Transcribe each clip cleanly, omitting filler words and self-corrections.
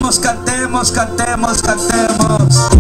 Cantemos, cantemos, cantemos, cantemos.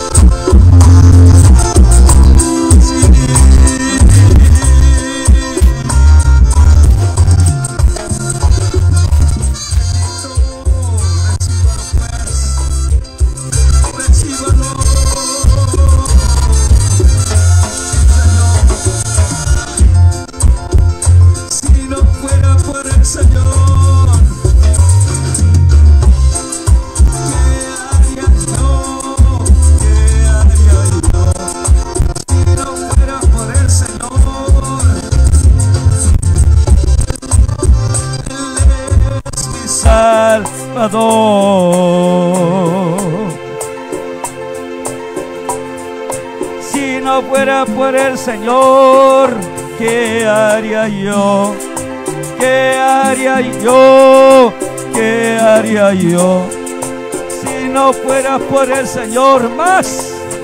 Si no fuera por el Señor, ¿qué haría yo? ¿Qué haría yo? ¿Qué haría yo? Si no fuera por el Señor, más.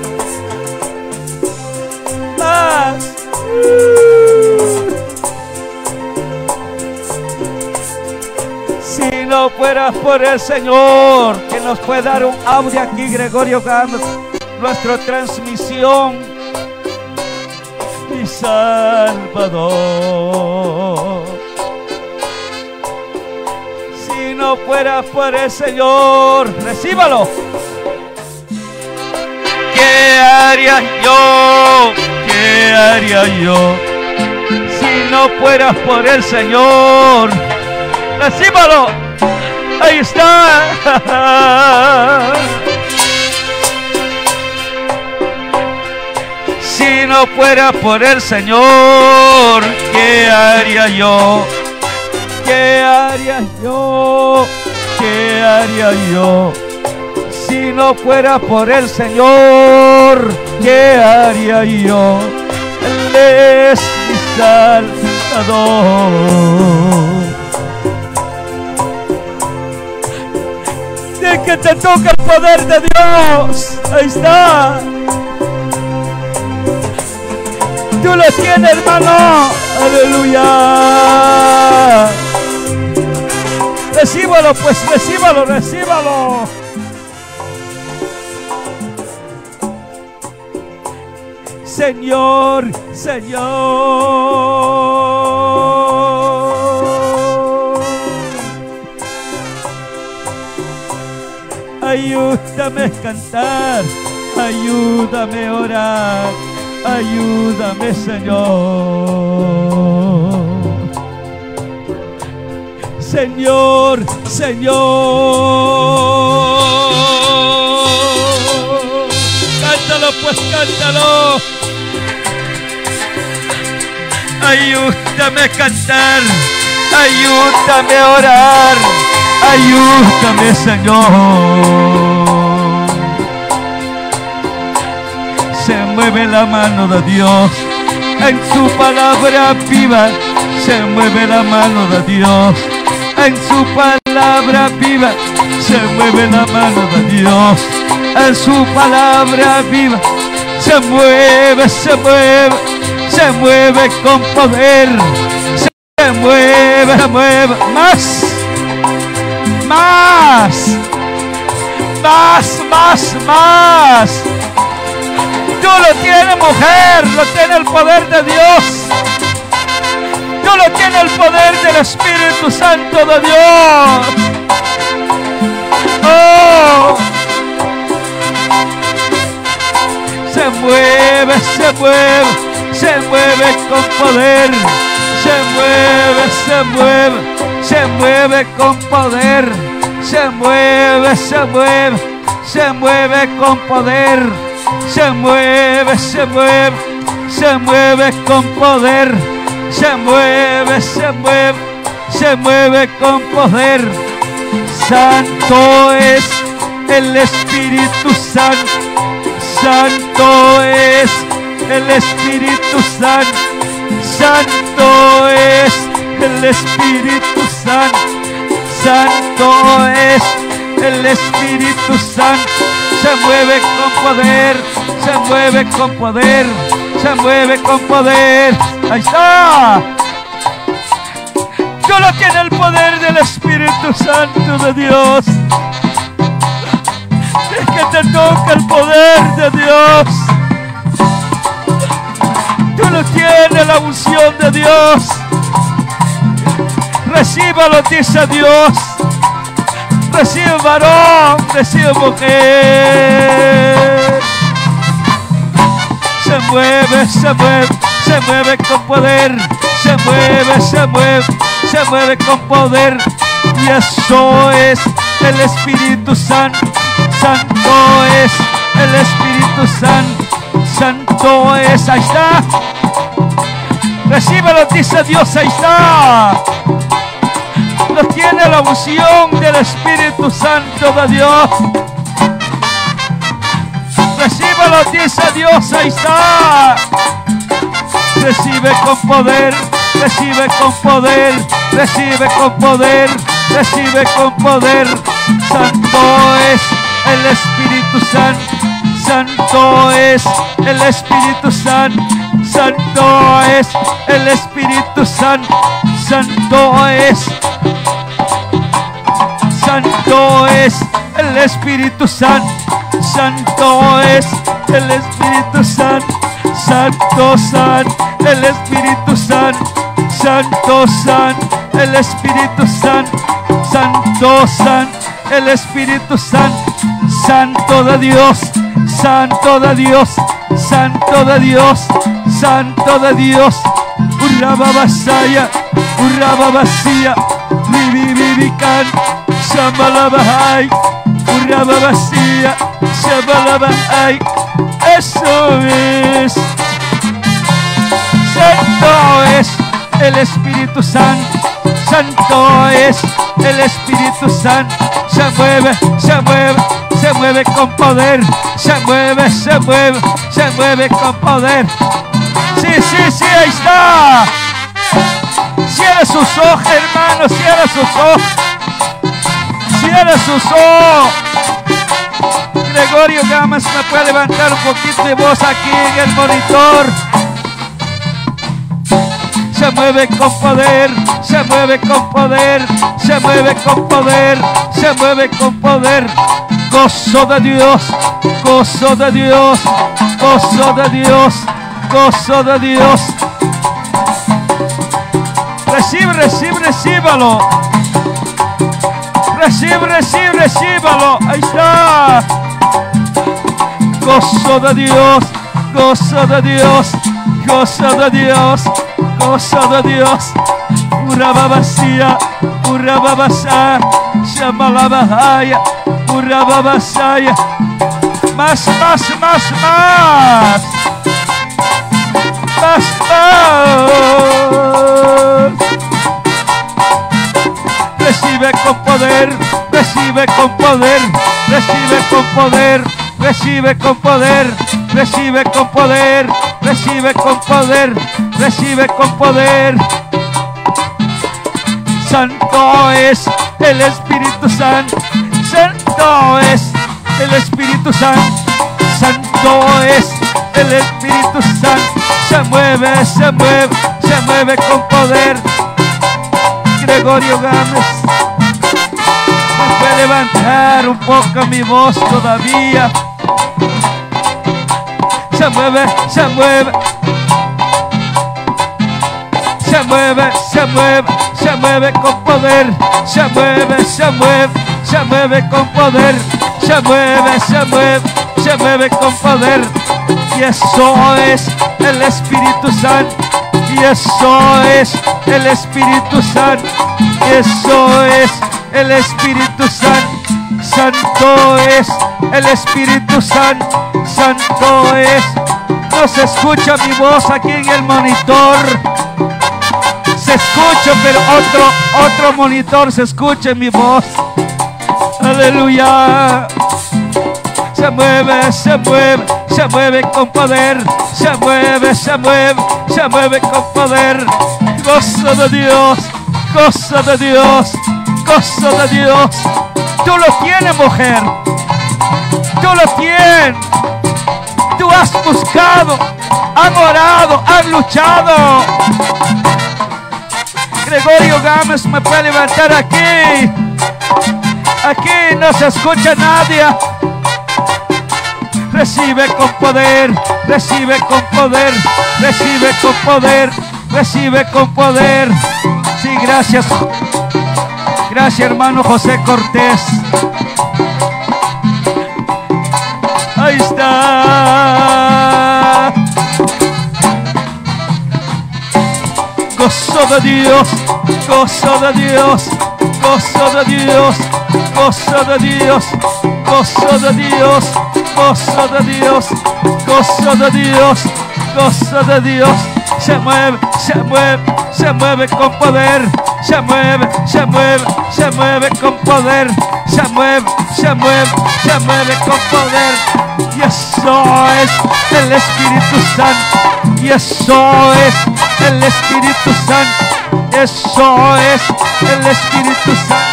Si no fuera por el Señor, que nos puede dar un audio aquí, Gregorio Gámez, nuestra transmisión. Mi Salvador. Si no fuera por el Señor, recíbalo. ¿Qué haría yo? ¿Qué haría yo? Si no fuera por el Señor, recíbalo. Ahí está. Si no fuera por el Señor, ¿qué haría yo? ¿Qué haría yo? ¿Qué haría yo? Si no fuera por el Señor, ¿qué haría yo? Él es mi Salvador. De que te toca el poder de Dios. Ahí está. Tú lo tienes, hermano. Aleluya. Recíbalo, pues, recíbalo, recíbalo. Señor, Señor, ayúdame a cantar, ayúdame a orar, ayúdame, Señor. Señor, Señor, cántalo, pues, cántalo. Ayúdame a cantar, ayúdame a orar, ayúdame, Señor. Se mueve la mano de Dios en su palabra viva. Se mueve la mano de Dios en su palabra viva. Se mueve la mano de Dios en su palabra viva. Se mueve, se mueve, se mueve con poder. Se mueve, se mueve. Más, más, más, más, más. Tú lo tienes, mujer, lo tiene el poder de Dios. Tú lo tienes el poder del Espíritu Santo de Dios. Oh. Se mueve, se mueve, se mueve con poder. Se mueve, se mueve, se mueve con poder. Se mueve, se mueve, se mueve con poder. Se mueve, se mueve, se mueve con poder. Se mueve, se mueve, se mueve con poder. Santo es el Espíritu Santo. Santo es el Espíritu Santo. Santo es el Espíritu Santo. Santo es el Espíritu Santo. Se mueve con poder, se mueve con poder, se mueve con poder. Ahí está. Solo tiene el poder del Espíritu Santo de Dios. te toca el poder de Dios. Tú no tienes la unción de Dios. Recíbalo, dice Dios. Recibe varón, recibe mujer. Se mueve, se mueve, se mueve con poder. Se mueve, se mueve, se mueve con poder. Y eso es el Espíritu Santo. Santo es el Espíritu Santo. Santo es, ahí está. Recíbelo, dice Dios, ahí está. No tiene la unción del Espíritu Santo de Dios. Recíbelo, dice Dios, ahí está. Recibe con poder, recibe con poder, recibe con poder, recibe con poder. Santo es el Espíritu Santo. Santo es el Espíritu Santo. Santo es el Espíritu Santo. Santo es. Santo es el Espíritu Santo. Santo es el Espíritu Santo. Santo, Santo, el Espíritu Santo. Santo, Santo, el Espíritu Santo. Santo, Santo, el Espíritu Santo. Santo de Dios. Santo de Dios. Santo de Dios. Santo de Dios. Urrababasaya. Urrababasía. Vivivican. Shamalabahai. Urrababasía. Shamalabahai. Eso es. Santo es el Espíritu Santo. Santo es el Espíritu Santo. Se mueve, se mueve, se mueve con poder. Se mueve, se mueve, se mueve con poder. Sí, sí, sí, ahí está. Cierra sus ojos, hermanos, cierra sus ojos. Cierra sus ojos. Gregorio Gámez me puede levantar un poquito de voz aquí en el monitor. Se mueve con poder, se mueve con poder, se mueve con poder, se mueve con poder. Gozo de Dios, gozo de Dios, gozo de Dios, gozo de Dios. Recibe, recibe, recíbalo. Recibe, recibe, recíbalo. Ahí está. Gozo de Dios, gozo de Dios, gozo de Dios, gozo de Dios. Urababasía, urababasá, shamalabahaya, urababasaya. Más, más, más, más. Más, más. Recibe con poder, recibe con poder, recibe con poder. Recibe con poder, recibe con poder, recibe con poder, recibe con poder. Santo es el Espíritu Santo. Santo es el Espíritu Santo. Santo es el Espíritu Santo. Se mueve, se mueve, se mueve con poder. Gregorio Gámez. Voy a levantar un poco mi voz todavía. Se mueve, se mueve. Se mueve, se mueve, se mueve con poder. Se mueve, se mueve, se mueve con poder. Se mueve, se mueve, se mueve con poder. Y eso es el Espíritu Santo. Y eso es el Espíritu Santo. Y eso es el Espíritu Santo. Santo es el Espíritu Santo. Santo es. No se escucha mi voz aquí en el monitor. Se escucha, pero otro monitor se escucha mi voz. Aleluya. Se mueve, se mueve, se mueve con poder. Se mueve, se mueve, se mueve con poder. Gozo de Dios, gozo de Dios, gozo de Dios. Tú lo tienes, mujer. Tú lo tienes. Tú has buscado, has orado, has luchado. Gregorio Gámez me puede levantar aquí. Aquí no se escucha nadie. recibe con poder, recibe con poder, recibe con poder, recibe con poder. Sí, gracias. Gracias, hermano José Cortés. Ahí está. Gozo de Dios, gozo de Dios, gozo de Dios, gozo de Dios, gozo de Dios, gozo de Dios, gozo de Dios, gozo de Dios. Se mueve, se mueve, se mueve con poder, se mueve, se mueve, se mueve con poder, se mueve, se mueve, se mueve con poder. Y eso es el Espíritu Santo, y eso es el Espíritu Santo, eso es el Espíritu Santo.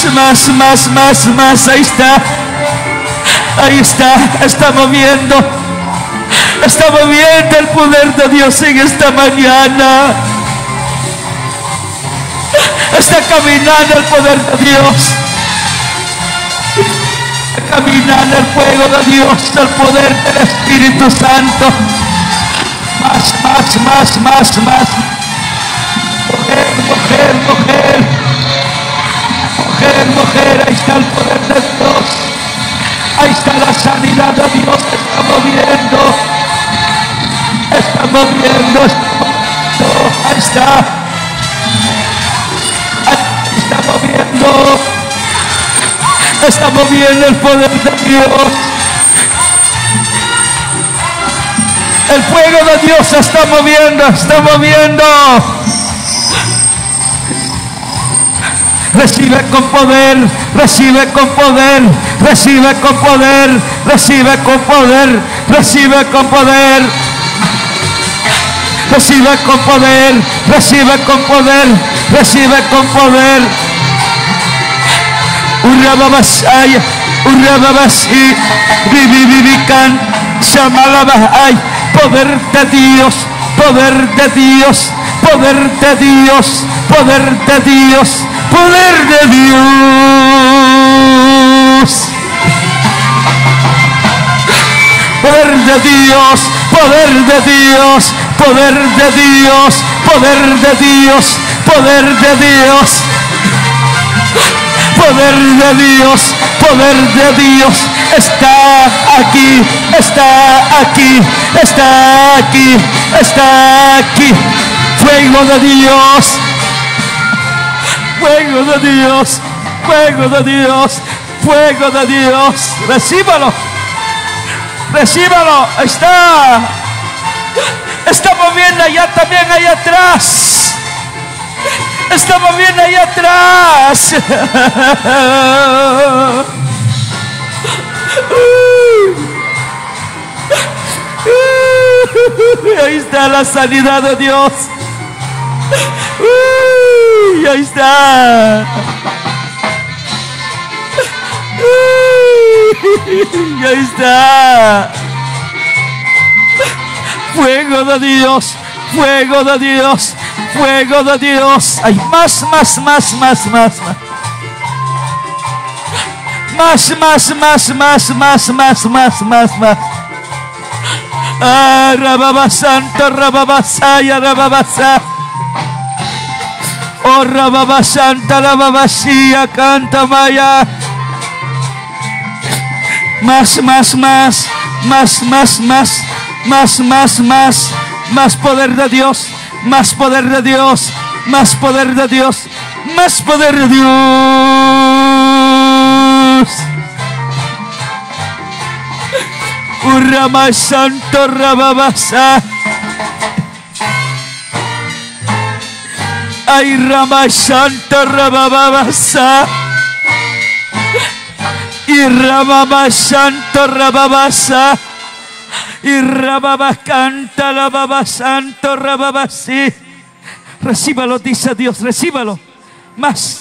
más. Ahí está. Está moviendo el poder de Dios en esta mañana. Está caminando el poder de Dios. Está caminando el fuego de Dios, el poder del Espíritu Santo. Más. Mujer, ahí está el poder de Dios. Ahí está la sanidad de Dios. Está moviendo. Ahí está moviendo. Está moviendo el poder de Dios. El fuego de Dios está moviendo. Recibe con poder. Poder de Dios. Está aquí. Fuego de Dios. Recíbalo. Está moviendo allá también, allá atrás. Está moviendo allá atrás. Ahí está la sanidad de Dios. Ahí está. Ahí está. Fuego de Dios. Hay más. Rababa Santo, Rababasaya, Rababasa. Oh, Rababa Santa, Rababasía, canta Maya. Más poder de Dios. Urrama Santo Rababasa. Ay, Rama Santo Rababasa. Y Rababa Santo Rababasa. Y Rababa canta la Baba Santo Rababasi. Recíbalo, dice Dios, recíbalo. Más.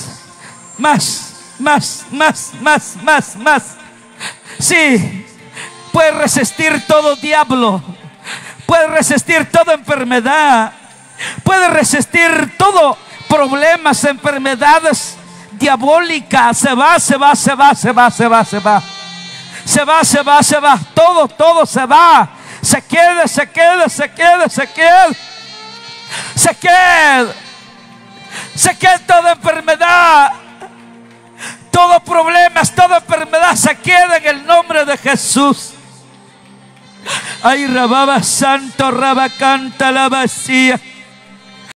Sí. Puedes resistir todo diablo. Puedes resistir toda enfermedad. Puedes resistir todo problemas, enfermedades diabólicas. Se va. Todo se va. Se queda toda enfermedad. Todo problemas, toda enfermedad se queda en el nombre de Jesús. Ay, Rababa Santo, Rabba canta la vacía.